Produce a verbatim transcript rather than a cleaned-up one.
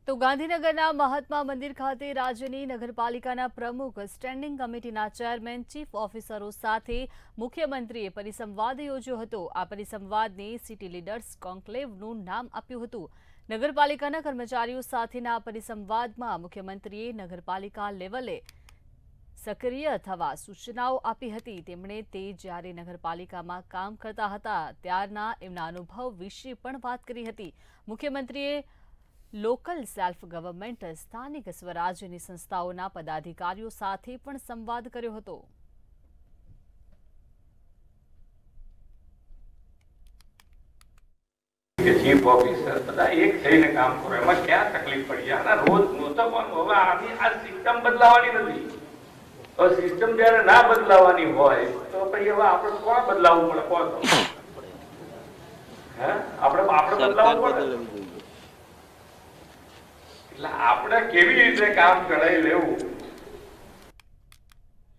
તો ગાંધીનગરના મહાત્મા મંદિર ખાતે રાજ્યની નગરપાલિકાના પ્રમુખ, સ્ટેન્ડિંગ કમિટીના ચેરમેન, ચીફ ઓફિસરો સાથે મુખ્યમંત્રીએ પરિસંવાદ યોજ્યો હતો। આ પરિસંવાદને સિટી લીડર્સ કોન્ક્લેવનું નામ આપ્યું હતું। નગરપાલિકાના કર્મચારીઓ સાથેના આ પરિસંવાદમાં મુખ્યમંત્રીએ નગરપાલિકા લેવલે સક્રિય થવા સૂચનાઓ આપી હતી। તેમણે તે જ્યારે નગરપાલિકામાં કામ કરતા હતા ત્યારના એમના અનુભવ વિશે પણ વાત કરી હતી। મુખ્યમંત્રીએ લોકલ સેલ્ફ ગવર્નમેન્ટ સ્થાનિક સ્વરાજ્યની સંસ્થાઓના પદાધિકારીઓ સાથે પણ સંવાદ કર્યો હતો। चीफ ऑफिसर બધા એક થઈને કામ કરો એમાં ક્યાં તકલીફ પડી આના રોજ મોટવાનું હવે આની આ સિસ્ટમ બદલાવાની નથી તો સિસ્ટમ જ્યારે ના બદલાવાની હોય તો પછી હવે આપણે કોણ બદલાવવું પડે કોણ હે આપણે આપણે બદલાવવું પડે એટલે આપણે કેવી રીતે કામ કરાવી લેવું